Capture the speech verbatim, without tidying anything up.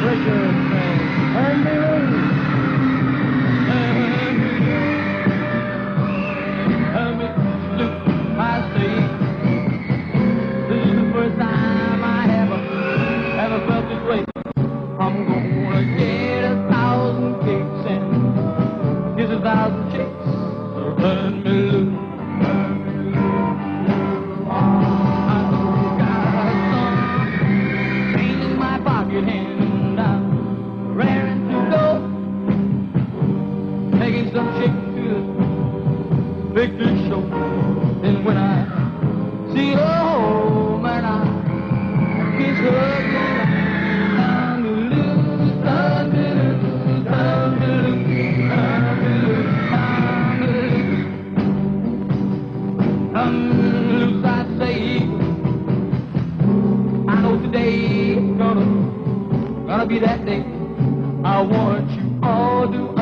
breakers say, turn me loose. Turn me loose. Turn me loose, I say. This is the first time I ever, ever felt this way. I'm gonna get a thousand kicks and kiss a thousand chicks. So turn me loose. Turn me loose. I got some pain in my pocket and I'm raring to go, making some chicks to the victory show. And when I see her home and I kiss her goodnight, I'm loose, I'm loose, I'm loose, I'm loose, I'm loose, I'm loose, I say. I know today gonna, gonna be that day. I want you all to